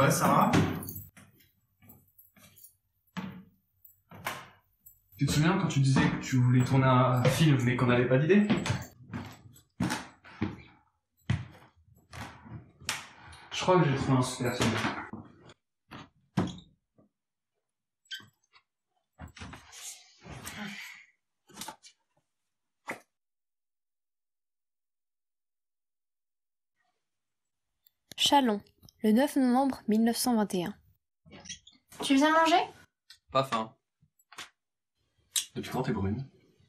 Ouais, Sarah. Tu te souviens quand tu disais que tu voulais tourner un film mais qu'on n'avait pas d'idée? Je crois que j'ai trouvé un super film. Châlons, le 9 novembre 1921. Tu viens manger? Pas faim. Depuis quand t'es brune?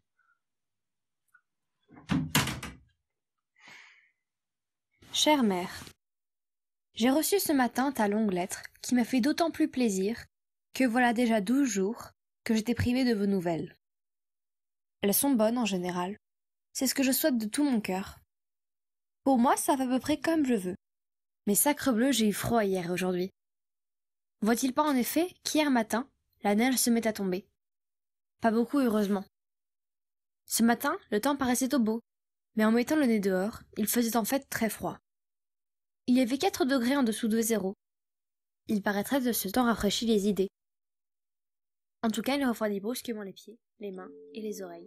Chère mère, j'ai reçu ce matin ta longue lettre qui m'a fait d'autant plus plaisir que voilà déjà 12 jours que j'étais privée de vos nouvelles. Elles sont bonnes en général, c'est ce que je souhaite de tout mon cœur. Pour moi, ça va à peu près comme je veux. Mais sacrebleu, j'ai eu froid hier et aujourd'hui. Voit-il pas en effet qu'hier matin, la neige se met à tomber? Pas beaucoup heureusement. Ce matin, le temps paraissait au beau, mais en mettant le nez dehors, il faisait en fait très froid. Il y avait 4 degrés en dessous de zéro. Il paraîtrait que ce temps rafraîchit les idées. En tout cas, il refroidit brusquement les pieds, les mains et les oreilles.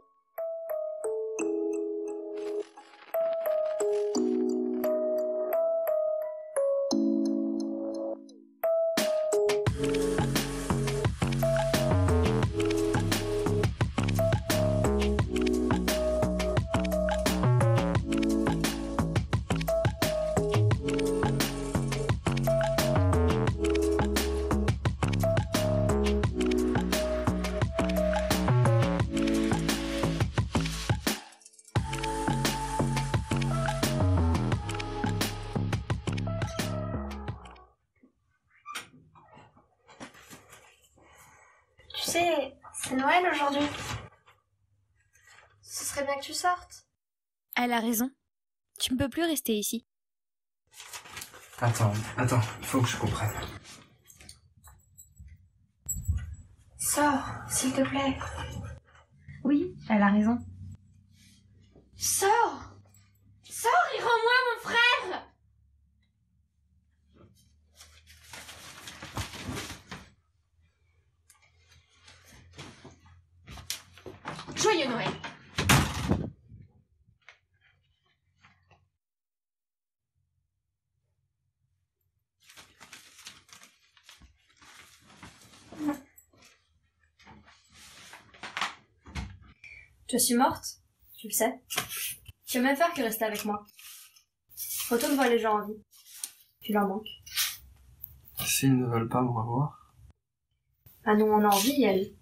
Tu sais, c'est Noël aujourd'hui. Ce serait bien que tu sortes. Elle a raison. Tu ne peux plus rester ici. Attends, il faut que je comprenne. Sors, s'il te plaît. Oui, elle a raison. Sors! Sors et rends-moi mon frère! Joyeux Noël! Je suis morte, tu le sais. Tu vas même faire que rester avec moi. Retourne voir les gens en vie. Tu leur manques. S'ils ne veulent pas me revoir. Ah non, on a envie, elle.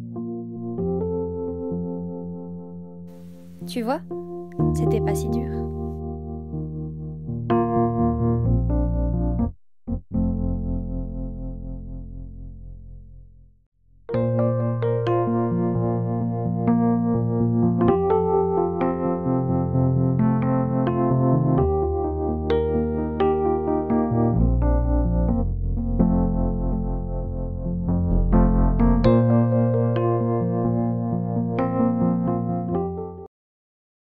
Tu vois, c'était pas si dur.